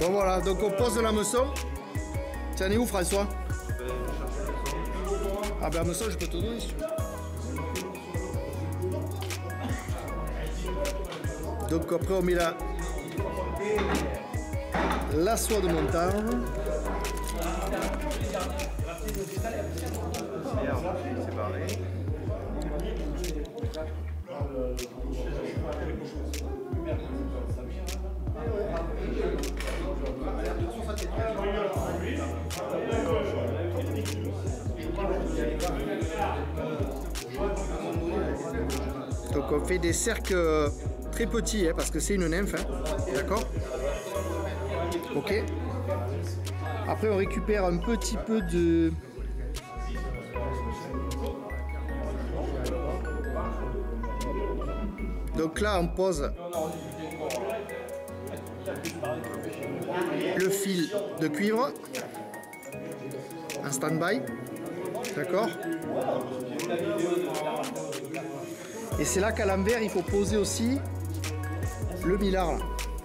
Bon voilà, donc on pose l'hameçon. Tu en es où François? Ah ben l'hameçon je peux te donner si tu veux. Donc après on met la soie de montage. Donc on fait des cercles très petits hein, parce que c'est une nymphe, hein, d'accord? Ok. Après on récupère un petit peu de... Donc là on pose le fil de cuivre en stand-by, d'accord? Et c'est là qu'à l'envers il faut poser aussi le millard là.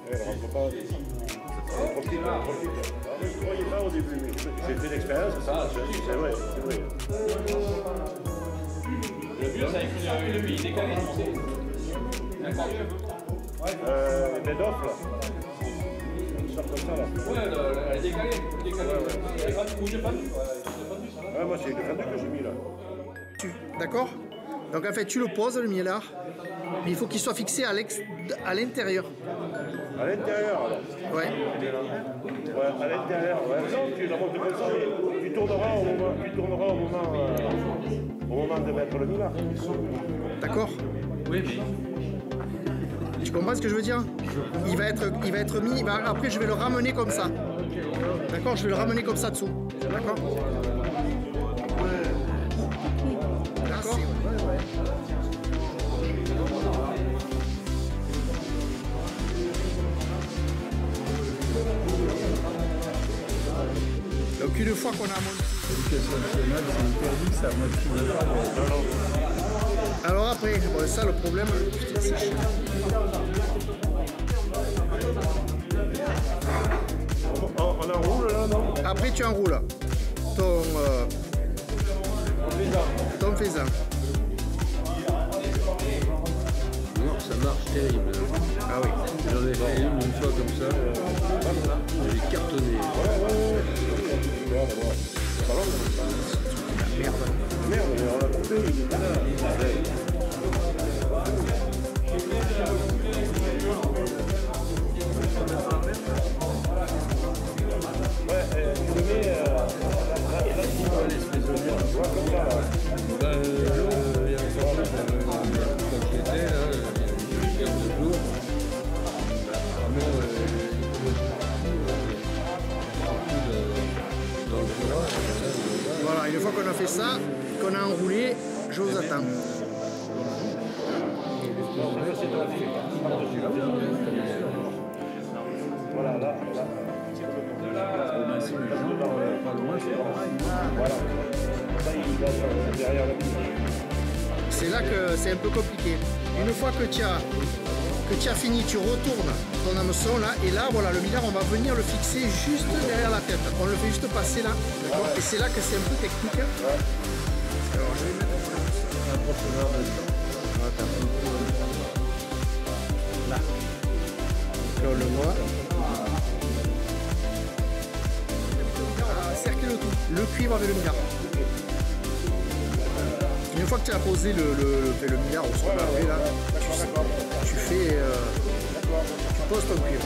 Je ne croyais pas au début, mais j'ai fait l'expérience, c'est vrai, c'est vrai. Le mieux, c'est avec le billet décalé, tu sais. Les offres, là. Une sorte comme ça, là. Ouais, elle est décalée. Elle est pas bougée, pas du. Ouais, moi, c'est le fendu que j'ai mis, là. D'accord? Donc en fait tu le poses le millard, mais il faut qu'il soit fixé à l'intérieur. À l'intérieur, alors. Ouais. Ouais, à l'intérieur, ouais. Non, tu la montes comme ça, mais tu tourneras au moment de mettre le millard. D'accord? Oui, mais. Tu comprends ce que je veux dire? Il va être mis, après je vais le ramener comme ça. D'accord? Je vais le ramener comme ça dessous. D'accord? D'accord? Donc une fois qu'on a monté... Alors après, bon, ça le problème... Putain, c'est chiant. On enroule là, non? Après tu enroules ton faisan. Non, ça marche terrible. Ah oui. J'en ai fait une fois comme ça. J'ai cartonné. Merde. Merde, mais on l'a coupé. Ouais, tu le mets là, l'espèce de merde. Tu vois, comme ça, là. Il y a encore quand j'étais là, il y a 15 jours. Apparemment, dans le bois. Voilà, une fois qu'on a fait ça, qu'on a enroulé, je vous attends. Voilà, là. Voilà. Ça, il va derrière la bouche. C'est là que c'est un peu compliqué. Une fois que tu as fini, tu retournes ton hameçon là, et là, voilà, le millard, on va venir le fixer juste derrière la tête. On le fait juste passer là, d'accord? Et c'est là que c'est un peu technique. Alors, je vais mettre un profondeur de temps. Là. Là, on le voit. Cercle le tout, le cuivre avec le millard. Une fois que tu as posé le millard au sol, là, tu fais, tu poses ton cuivre.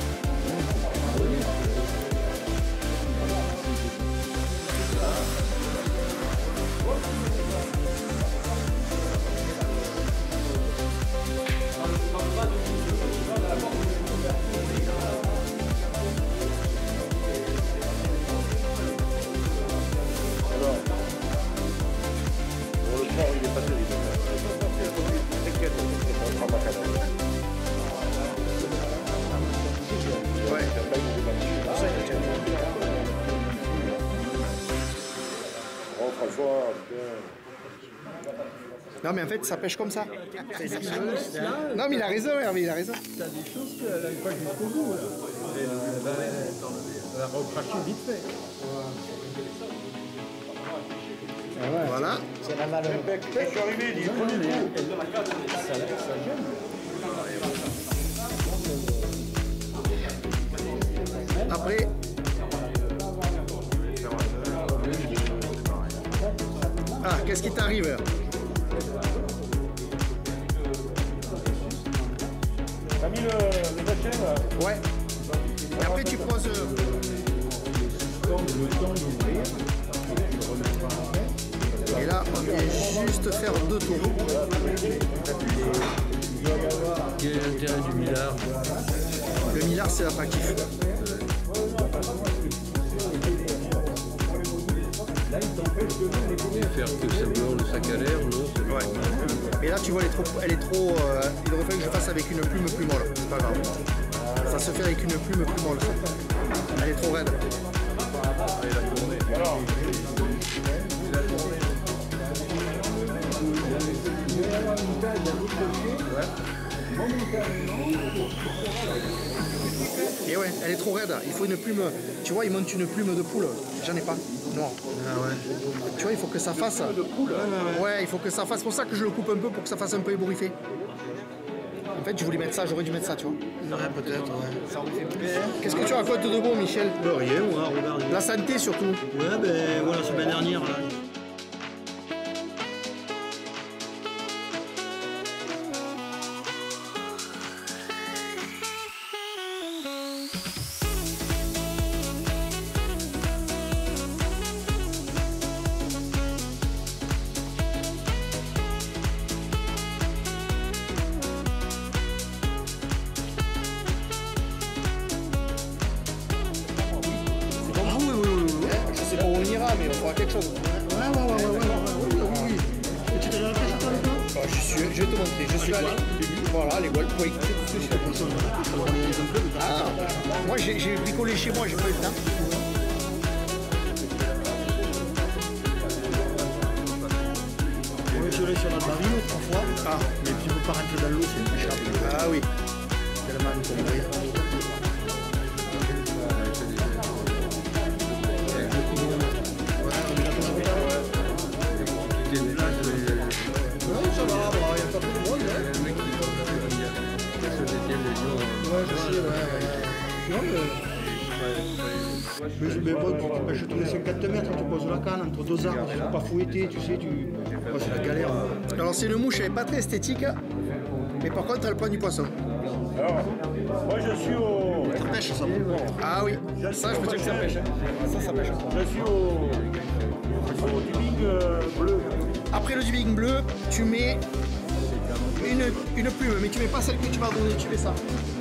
Il est pas terrible. T'inquiète, on prend pas cadavre. Ouais. Oh François, putain. Non mais en fait ça pêche comme ça. Non mais il a raison Hervé, il a raison. T'as des choses qu'elle n'arrive pas jusqu'au bout. Là. Elle a recraché vite fait. Voilà. C'est la valeur. Je suis arrivé, il dit prenez tout. Ça gêne. Après. Ah, qu'est-ce qui t'arrive? T'as mis le bachet là? Ouais. Et après tu poses. Et là, on vient juste faire 2 tours. Quel est l'intérêt du millard? Le millard, c'est l'attractif. Et faire que ça blanc le sac à l'air, non? Ouais. Mais là, tu vois, elle est trop. Il aurait fallu que je fasse avec une plume plus molle. C'est pas grave. Ça se fait avec une plume plus molle. Elle est trop raide. Alors, Et ouais, elle est trop raide. Il faut une plume. Tu vois, il monte une plume de poule. J'en ai pas. Noir. Ah ouais. Tu vois, il faut que ça fasse. Ouais, il faut que ça fasse. C'est pour ça que je le coupe un peu pour que ça fasse un peu ébouriffé. En fait, je voulais mettre ça, j'aurais dû mettre ça, tu vois. Ouais, peut-être, ouais. Qu'est-ce que tu racontes de beau, Michel? Rien, moi, regarde. La santé surtout. Ouais, ben voilà, la semaine dernière, là. Je sais pas où on ira, mais on fera quelque chose. Oui. Et tu t'es déjà fait ça, toi, avec moi? Je vais te montrer. Je suis allé. Voilà, les Walp. Oui, c'est tout ce que je fais. Ah, moi, j'ai bricolé chez moi, j'ai pas eu le temps. Oui, je l'ai sur la marine 3 fois. Ah, Mais tu peux pas rentrer dans l'eau, c'est impêchable. ah oui. Tellement encombré. Ça va, il n'y a pas tout le monde. Hein. Le mec qui Ouais, je sais, ouais. Non, Mais bon, tu pêches tous les 50 mètres, tu poses la canne entre 2 arbres, tu ne peux pas fouetter, tu sais, c'est la galère. Alors, c'est une mouche, elle n'est pas très esthétique. Mais par contre, elle prend du poisson. alors, moi je suis au. Ça pêche, ça. Ah oui, ça, je peux dire que ça pêche. Ça pêche. Je suis au dubbing bleu. Après le dubbing bleu, tu mets une plume, mais tu mets pas celle que tu vas donner, tu mets ça.